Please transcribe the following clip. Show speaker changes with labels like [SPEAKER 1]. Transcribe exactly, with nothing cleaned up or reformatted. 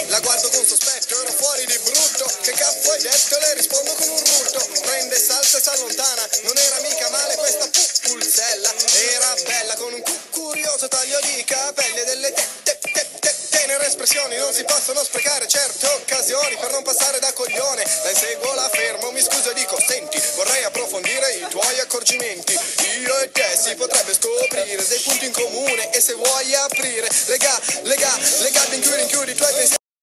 [SPEAKER 1] La guardo con sospetto, era fuori di brutto. Che caffo hai detto? Le rispondo con un rutto. Prende salsa e s'allontana. Non era mica male questa pulzella. Era bella con un cu- curioso taglio di capelli e delle te, te, te, te, tenere espressioni. Non si possono sprecare certe occasioni per non passare da coglione. La inseguo, la fermo, mi scuso e dico: senti, vorrei approfondire i tuoi accorgimenti. Io e te si potrebbe scoprire dei punti in comune. E se vuoi aprire, lega, lega, lega, rinchiudi, rinchiudi i tuoi pensieri.